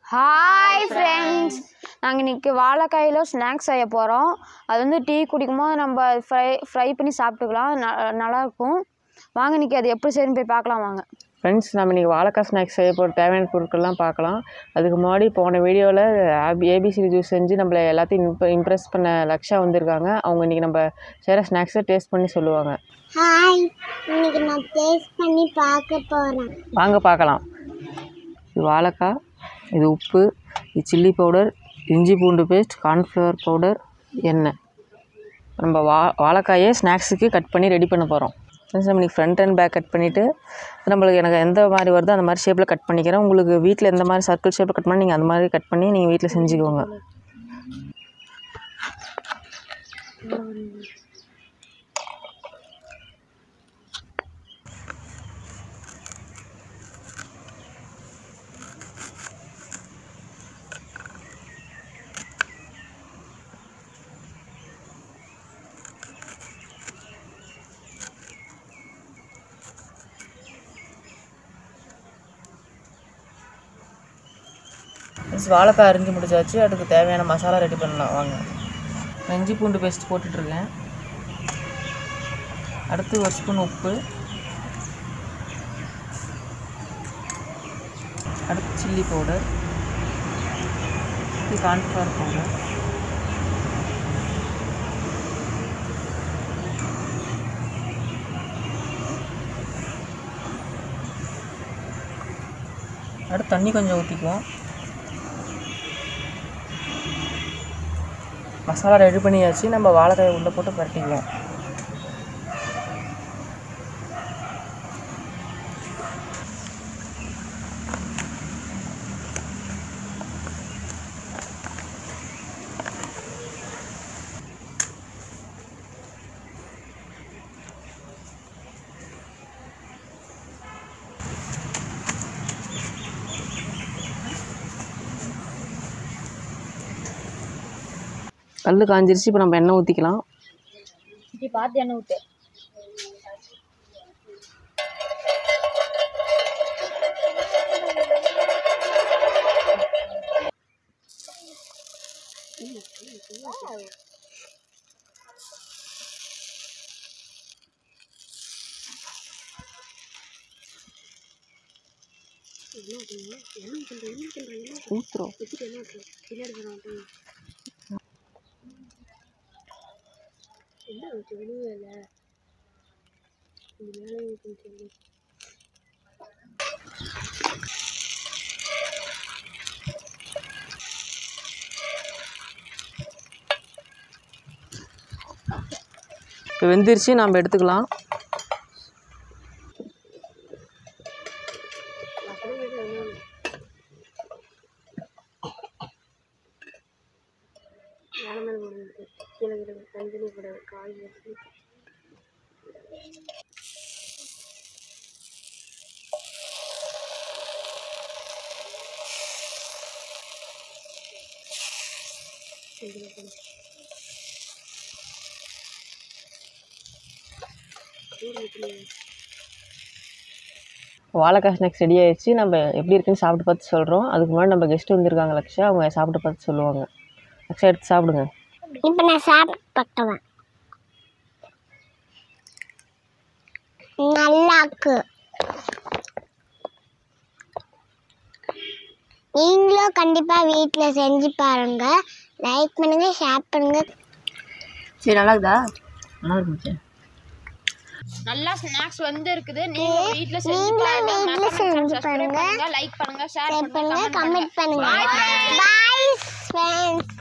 Hi friends, நாங்கள் இன்றைக்கி வாழைக்காயில் snacks செய்ய போகிறோம். அது வந்து டீ குடிக்கும்போது நம்ம ஃப்ரை பண்ணி சாப்பிட்டுக்கலாம், நல்லாயிருக்கும். வாங்க இன்றைக்கி அது எப்படி செய்யணும் போய் பார்க்கலாம் வாங்க. ஃப்ரெண்ட்ஸ், நம்ம இன்றைக்கி வாழைக்காய் ஸ்நாக்ஸ் செய்ய போகிற தேவையான பொருட்கள்லாம் பார்க்கலாம். அதுக்கு முன்னாடி போன வீடியோவில் ஏபிசிடி ஜூஸ் செஞ்சு நம்மளை எல்லாத்தையும் இம்ப்ரெஸ் பண்ண லக்ஷா வந்திருக்காங்க. அவங்க இன்றைக்கி நம்ம செய்கிற ஸ்நாக்ஸை டேஸ்ட் பண்ணி சொல்லுவாங்க. ஹாய், இன்றைக்கி நான் டேஸ்ட் பண்ணி பார்க்க போகிறேன். வாங்க பார்க்கலாம். இது வாழைக்காய், இது உப்பு, இது சில்லி பவுடர், இஞ்சி பூண்டு பேஸ்ட், கார்ன்ஃப்ளவர் பவுடர், எண்ணெய். நம்ம வாழைக்காயை ஸ்நாக்ஸுக்கு கட் பண்ணி ரெடி பண்ண போகிறோம். நம்ம இன்றைக்கி ஃப்ரண்ட் அண்ட் பேக் கட் பண்ணிவிட்டு எனக்கு எந்த மாதிரி வருதோ அந்த மாதிரி ஷேப்பில் கட் பண்ணிக்கிறேன். உங்களுக்கு வீட்டில் எந்த மாதிரி சர்க்கிள் ஷேப்பில் கட் பண்ணி நீங்கள் அந்த மாதிரி கட் பண்ணி நீங்கள் வீட்டில் செஞ்சுக்கோங்க. வாழைக்காய் அரிஞ்சு முடிச்சாச்சு. அதுக்கு தேவையான மசாலா ரெடி பண்ணலாம் வாங்க. இஞ்சி பூண்டு பேஸ்ட் போட்டுட்ருக்கேன். அடுத்து ஒரு ஸ்பூன் உப்பு, அடுத்து சில்லி பவுடர், கார்ன்ஃப்ளவர் பவுடர், அடுத்து தண்ணி கொஞ்சம் ஊற்றிக்குவோம். மசாலா ரெடி பண்ணியாச்சு. நம்ம வாழைக்காயை உள்ளே போட்டு பரட்டிக்குவோம். கல் காஞ்சிருச்சு. இப்போ நம்ம எண்ணெய் ஊற்றிக்கலாம். இப்படி பார்த்து எண்ணெய் ஊற்று. ஊற்றுறோம். இப்போ வெந்திருச்சு, நம்ம எடுத்துக்கலாம். வாழைக்காய் ஸ்நாக்ஸ் ரெடி ஆயிடுச்சு. நம்ம எப்படி இருக்குன்னு சாப்பிட்டு பார்த்து சொல்கிறோம். அதுக்கு முன்னாடி நம்ம கெஸ்ட் வந்திருக்காங்க லக்ஷா, அவங்க சாப்பிட்டு பார்த்து சொல்லுவாங்க. லக்ஷா எடுத்து சாப்பிடுங்க. இப்போ நான் சாப்பிட்டு பார்க்குவேன். நல்லாக்கு. நீங்களும் கண்டிப்பாக வீட்டில் செஞ்சு பாருங்கள். லைக் பண்ணுங்கள், ஷேர் பண்ணுங்கள். சரி, நல்லா இருக்குதா? நல்லா இருந்துச்சு. நல்லா ஸ்நாக்ஸ் வந்து இருக்குது. நீங்க வீட்ல செஞ்சு பாருங்க, லைக் பண்ணுங்க, ஷேர் பண்ணுங்க, கமெண்ட் பண்ணுங்க. Bye friends.